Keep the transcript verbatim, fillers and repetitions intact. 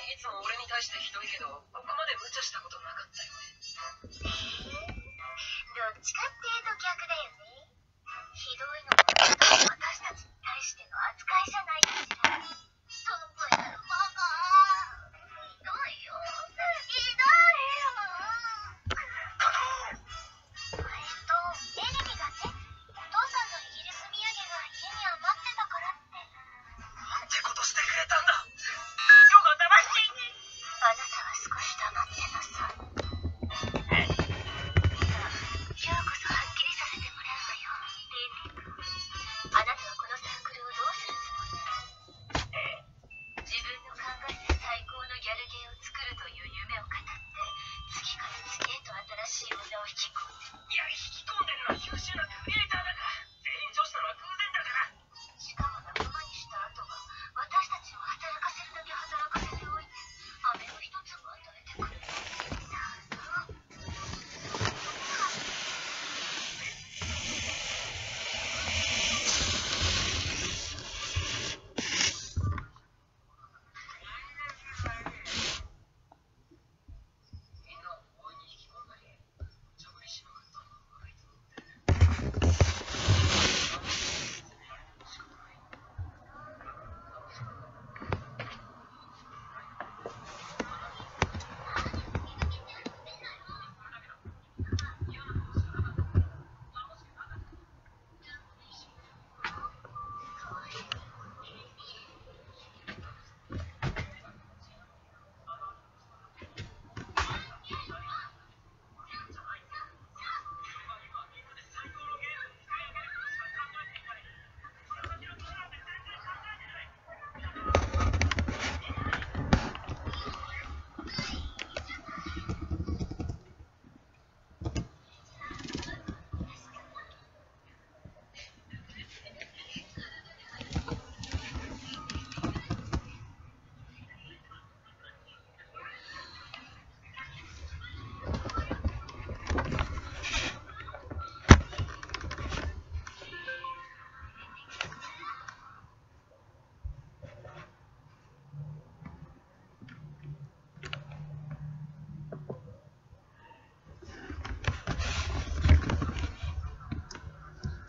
いつも俺に対してひどいけど、ここまで無茶したことなかったよね。 どっちかっていうと逆だよね。ひどいのも私たちに対しての扱いじゃないかしら。